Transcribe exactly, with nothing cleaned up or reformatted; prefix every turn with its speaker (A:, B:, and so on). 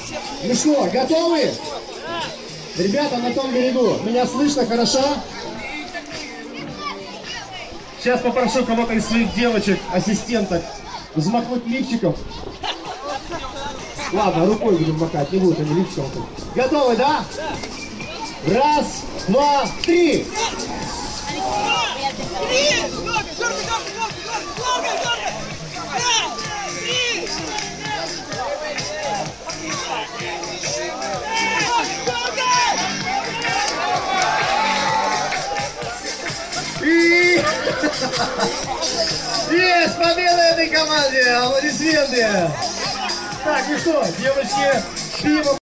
A: Ну что, готовы? Ребята на том берегу, меня слышно хорошо? Сейчас попрошу кого-то из своих девочек, ассистенток, взмахнуть лифчиком. Ладно, рукой будем макать, не будет они лифчиком. Готовы, да? Раз, два, три! И... Есть победа этой команде! Аплодисменты! Так, ну что, девочки, пиво.